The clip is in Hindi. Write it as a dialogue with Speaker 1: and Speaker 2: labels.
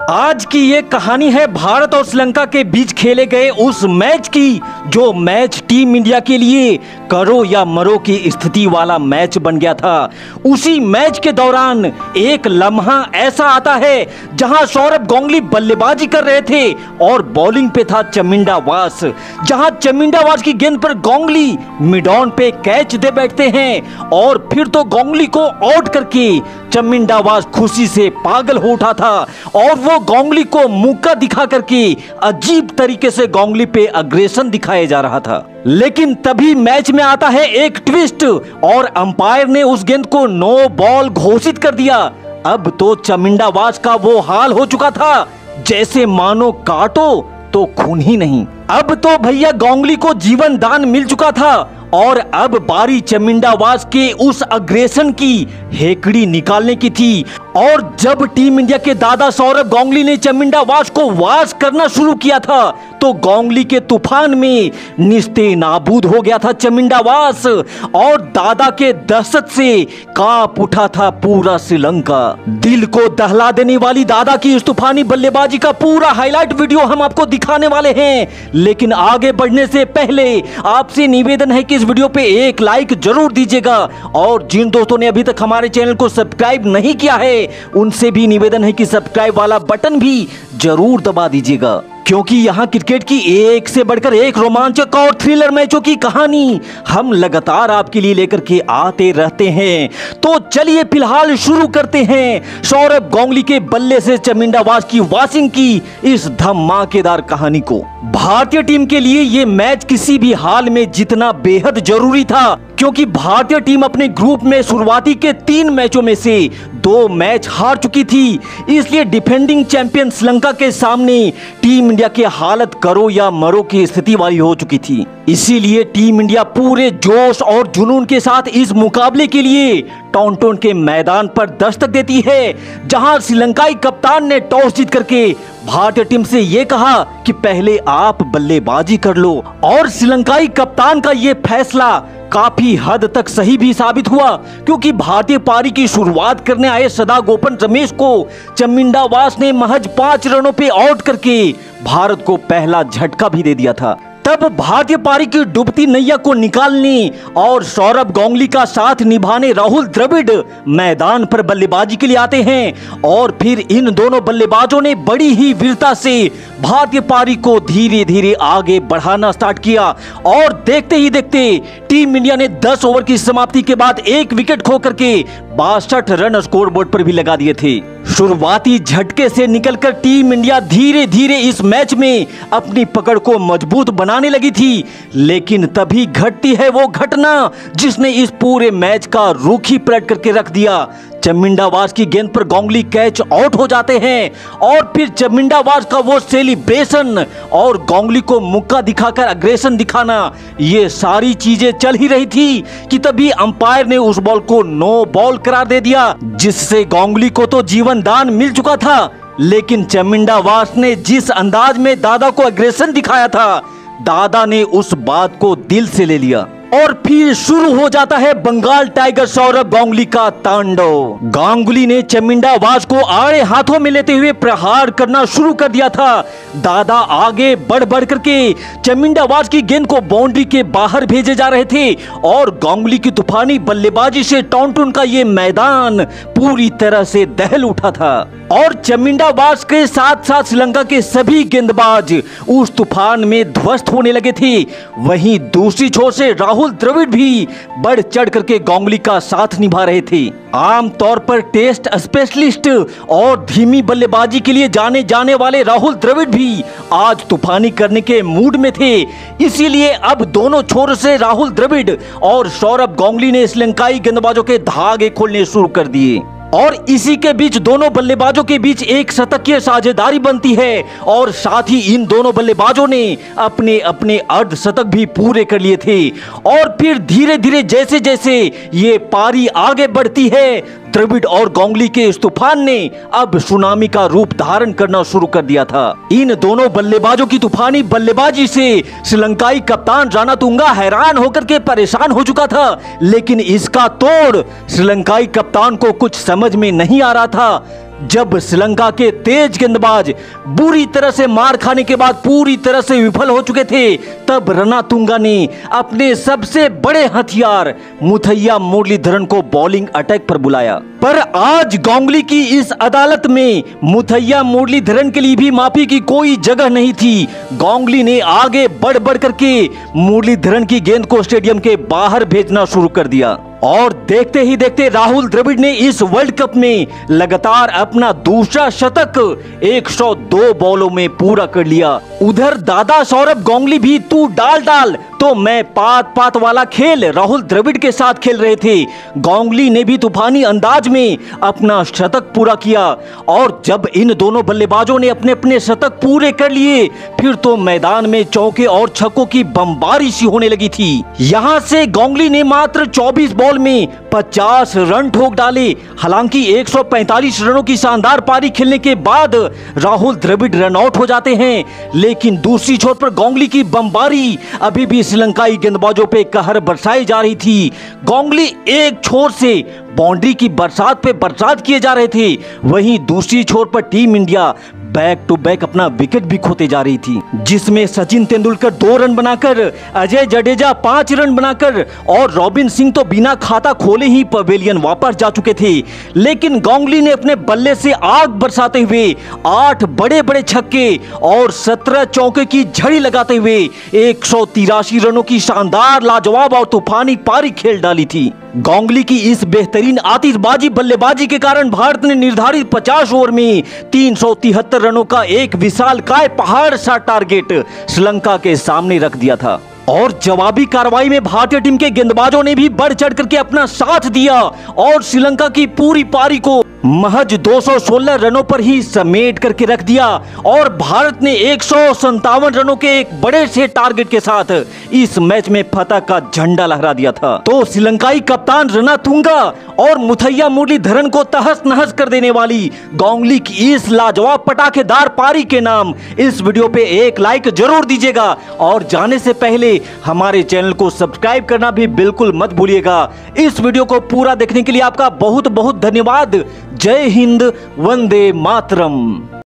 Speaker 1: आज की ये कहानी है भारत और श्रीलंका के बीच खेले गए उस मैच की, जो मैच टीम इंडिया के लिए करो या मरो की स्थिति वाला मैच बन गया था। उसी मैच के दौरान एक लम्हा ऐसा आता है जहां सौरभ गांगुली बल्लेबाजी कर रहे थे और बॉलिंग पे था चमिंडा वास, जहां चमिंडा वास की गेंद पर गांगुली मिड ऑन पे कैच दे बैठते हैं और फिर तो गांगुली को आउट करके चमिंडा वास खुशी से पागल हो उठा था और वो गांगुली को मुक्का दिखा करके अजीब तरीके से गांगुली पे अग्रेशन दिखाया जा रहा था। लेकिन तभी मैच में आता है एक ट्विस्ट और अंपायर ने उस गेंद को नो बॉल घोषित कर दिया। अब तो चमिंडा वास का वो हाल हो चुका था जैसे मानो काटो तो खून ही नहीं। अब तो भैया गांगुली को जीवन दान मिल चुका था और अब बारी चमिंडा वास के उस अग्रेशन की हेकड़ी निकालने की थी। और जब टीम इंडिया के दादा सौरभ गांगुली ने चमिंडा वास को वास करना शुरू किया था तो गांगुली के तूफान में निस्ते नाबूद हो गया था चमिंडा वास और दादा के दहशत से कांप उठा था पूरा श्रीलंका। दिल को दहला देने वाली दादा की इस तूफानी बल्लेबाजी का पूरा हाईलाइट वीडियो हम आपको दिखाने वाले हैं, लेकिन आगे बढ़ने से पहले आपसे निवेदन है कि इस वीडियो पे एक लाइक जरूर दीजिएगा और जिन दोस्तों ने अभी तक हमारे चैनल को सब्सक्राइब नहीं किया है उनसे भी निवेदन है कि सब्सक्राइब वाला बटन भी जरूर दबा दीजिएगा, क्योंकि यहाँ क्रिकेट की एक से बढ़कर एक रोमांचक और थ्रिलर मैचों की कहानी हम लगातार आपके लिए लेकर के आते रहते हैं। तो चलिए फिलहाल शुरू करते हैं सौरभ गांगुली के बल्ले से चमिंडा वास की वासिंग की इस धमाकेदार कहानी को। भारतीय टीम के लिए ये मैच किसी भी हाल में जीतना बेहद जरूरी था, क्योंकि भारतीय टीम अपने ग्रुप में शुरुआती के 3 मैचों में से 2 मैच हार चुकी थी। इसलिए डिफेंडिंग चैंपियन श्रीलंका के सामने टीम इंडिया की हालत करो या मरो की स्थिति वाली हो चुकी थी। इसीलिए टीम इंडिया पूरे जोश और जुनून के साथ इस मुकाबले के लिए टॉन्टोन के मैदान पर दस्तक देती है, जहां श्रीलंकाई कप्तान ने टॉस जीत करके भारतीय टीम से ये कहा कि पहले आप बल्लेबाजी कर लो। और श्रीलंकाई कप्तान का ये फैसला काफी हद तक सही भी साबित हुआ, क्योंकि भारतीय पारी की शुरुआत करने आए सदा गोपन रमेश को चमिंडा वास ने महज 5 रनों पे आउट करके भारत को पहला झटका भी दे दिया था। तब भारतीय पारी की डूबती नैया को निकालने और सौरभ गांगुली का साथ निभाने राहुल द्रविड़ मैदान पर बल्लेबाजी के लिए आते हैं और फिर इन दोनों बल्लेबाजों ने बड़ी ही वीरता से भारतीय पारी को धीरे धीरे आगे बढ़ाना स्टार्ट किया और देखते ही देखते टीम इंडिया ने 10 ओवर की समाप्ति के बाद 1 विकेट खो करके 62 रन स्कोरबोर्ड पर भी लगा दिए थे। शुरुआती झटके से निकलकर टीम इंडिया धीरे धीरे इस मैच में अपनी पकड़ को मजबूत बनाने लगी थी, लेकिन तभी घटती है वो घटना जिसने इस पूरे मैच का रुख ही पलट करके रख दिया। चमिंडा वास की गेंद पर गांगुली कैच आउट हो जाते हैं और फिर चमिंडा वास का वो सेलिब्रेशन और गांगुली को मुक्का दिखाकर अग्रेशन दिखाना, ये सारी चीजें चल ही रही थी कि तभी अंपायर ने उस बॉल को नो बॉल करार दे दिया, जिससे गांगुली को तो जीवन दान मिल चुका था। लेकिन चमिंडा वास ने जिस अंदाज में दादा को अग्रेशन दिखाया था, दादा ने उस बात को दिल से ले लिया और फिर शुरू हो जाता है बंगाल टाइगर सौरभ गांगुली का तांडव। गांगुली ने चमिंडा वास को आड़े हाथों में लेते हुए प्रहार करना शुरू कर दिया था। दादा आगे बढ़ बढ़ करके चमिंडा वास की गेंद को बाउंड्री के बाहर भेजे जा रहे थे और गांगुली की तूफानी बल्लेबाजी से टॉन्टोन का ये मैदान पूरी तरह से दहल उठा था और चमिंडा वास के साथ साथ श्रीलंका के सभी गेंदबाज उस तूफान में ध्वस्त होने लगे थे। वहीं दूसरी छोर से राहुल द्रविड़ भी बढ़ चढ़ करके गांगुली का साथ निभा रहे थे। आम तौर पर टेस्ट स्पेशलिस्ट और धीमी बल्लेबाजी के लिए जाने जाने वाले राहुल द्रविड़ भी आज तूफानी करने के मूड में थे। इसीलिए अब दोनों छोर से राहुल द्रविड़ और सौरभ गांगुली ने श्रीलंकाई गेंदबाजों के धागे खोलने शुरू कर दिए और इसी के बीच दोनों बल्लेबाजों के बीच एक शतकीय साझेदारी बनती है और साथ ही इन दोनों बल्लेबाजों ने अपने अपने अर्धशतक भी पूरे कर लिए थे। और फिर धीरे धीरे जैसे जैसे ये पारी आगे बढ़ती है, द्रविड़ और गांगुली के इस तूफान ने अब सुनामी का रूप धारण करना शुरू कर दिया था। इन दोनों बल्लेबाजों की तूफानी बल्लेबाजी से श्रीलंकाई कप्तान रणतुंगा हैरान होकर के परेशान हो चुका था, लेकिन इसका तोड़ श्रीलंकाई कप्तान को कुछ समझ में नहीं आ रहा था। जब श्रीलंका के तेज गेंदबाज बुरी तरह से मार खाने के बाद पूरी तरह से विफल हो चुके थे, तब रणतुंगा ने अपने सबसे बड़े हथियार मुथैया मुरलीधरन को बॉलिंग अटैक पर बुलाया। पर आज गांगुली की इस अदालत में मुथैया मुरलीधरन के लिए भी माफी की कोई जगह नहीं थी। गांगुली ने आगे बढ़ बढ़ करके मुरलीधरन की गेंद को स्टेडियम के बाहर भेजना शुरू कर दिया और देखते ही देखते राहुल द्रविड़ ने इस वर्ल्ड कप में लगातार अपना दूसरा शतक 102 बॉलों में पूरा कर लिया। उधर दादा सौरभ गांगुली भी तू डाल डाल तो मैं पात पात वाला खेल राहुल द्रविड़ के साथ खेल रहे थे। गांगुली ने भी तूफानी अंदाज में अपना शतक पूरा किया और जब इन दोनों बल्लेबाजों ने अपने अपने शतक पूरे कर लिए, फिर तो मैदान में चौके और छक्कों की बमबारी सी होने लगी थी। यहां से गांगुली ने मात्र 24 बॉल में 50 रन ठोक डाले। हालांकि 145 रनों की शानदार पारी खेलने के बाद राहुल द्रविड़ रन आउट हो जाते हैं, लेकिन दूसरी छोर पर गांगुली की बमबारी अभी भी श्रीलंकाई गेंदबाजों पे कहर बरसाई जा रही थी। गांगुली एक छोर से बाउंड्री की बरसात पे बरसात किए जा रहे थे, वहीं दूसरी छोर पर team India back to back अपना विकेट भी खोते जा रही थी, जिसमें सचिन तेंदुलकर 2 रन बनाकर, अजय जडेजा 5 रन बनाकर और रॉबिन सिंह तो बिना खाता खोले ही पवेलियन वापस जा चुके थे। लेकिन गांगुली ने अपने बल्ले से आग बरसाते हुए 8 बड़े बड़े छक्के और 17 चौके की झड़ी लगाते हुए 183 रनों की शानदार लाजवाब और तूफानी पारी खेल डाली थी। गांगुली की इस बेहतरीन आतिशबाजी बल्लेबाजी के कारण भारत ने निर्धारित 50 ओवर में 373 रनों का एक विशालकाय पहाड़ सा टारगेट श्रीलंका के सामने रख दिया था और जवाबी कार्रवाई में भारतीय टीम के गेंदबाजों ने भी बढ़ चढ़ करके अपना साथ दिया और श्रीलंका की पूरी पारी को महज 216 रनों पर ही समेट करके रख दिया और भारत ने 157 रनों के एक बड़े से टारगेट के साथ इस मैच में फतह का झंडा लहरा दिया था। तो श्रीलंकाई कप्तान रणतुंगा और मुथैया मुरलीधरन को तहस नहस कर देने वाली गांगुली की इस लाजवाब पटाखेदार पारी के नाम इस वीडियो पे एक लाइक जरूर दीजिएगा और जाने से पहले हमारे चैनल को सब्सक्राइब करना भी बिल्कुल मत भूलिएगा। इस वीडियो को पूरा देखने के लिए आपका बहुत बहुत धन्यवाद। जय हिंद, वंदे मातरम।